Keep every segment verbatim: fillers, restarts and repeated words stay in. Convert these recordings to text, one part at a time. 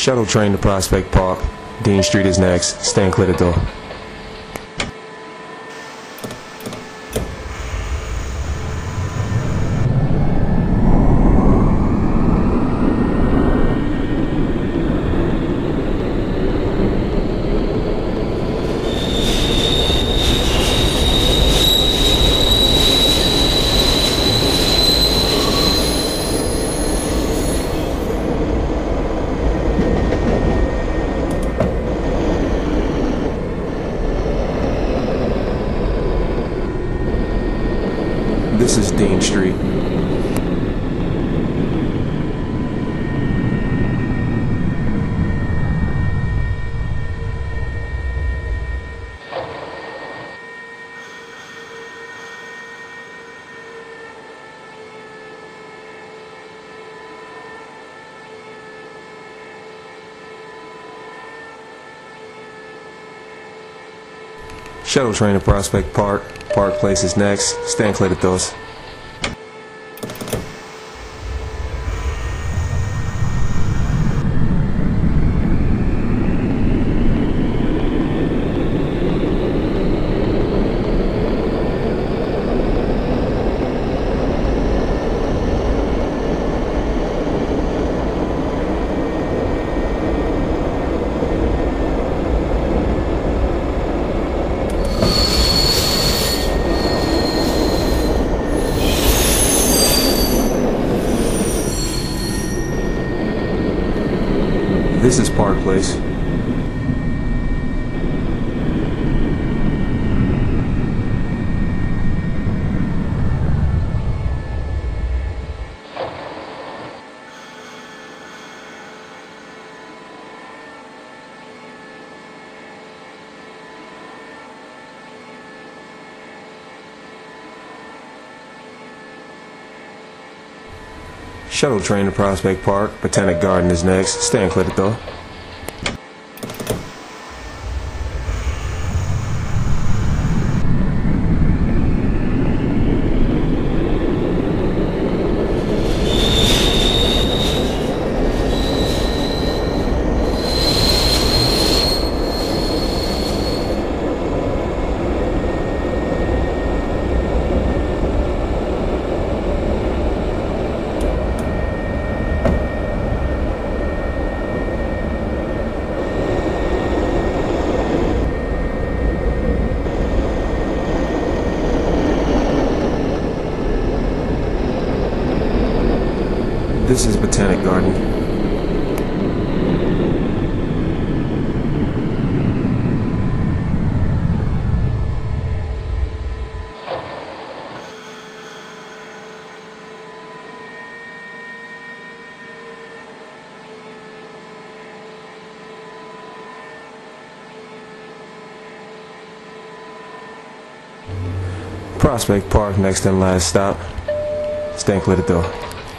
Shuttle train to Prospect Park. Dean Street is next. Stand clear the door. This is Dean Street. Shuttle train to Prospect Park. Park Place is next. Stand clear the doors. This is Park Place. Shuttle train to Prospect Park. Botanic Garden is next. Stand clear the door. This is Botanic Garden. Prospect Park, next and last stop. Stand clear the door.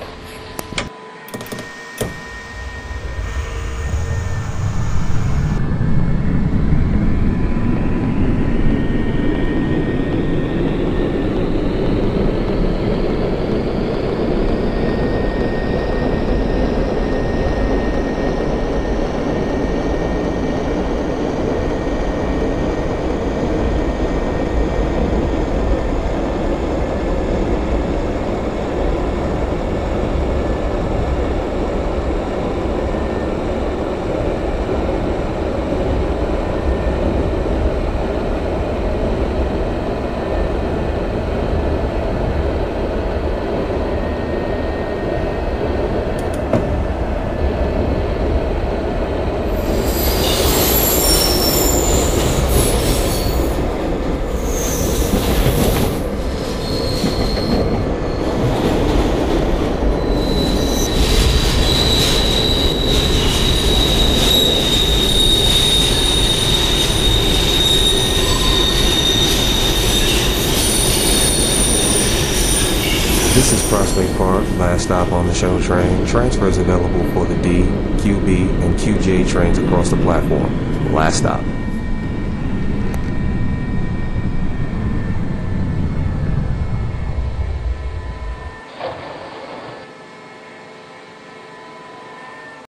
This is Prospect Park, last stop on the shuttle train. Transfers available for the D, Q B, and Q J trains across the platform. Last stop.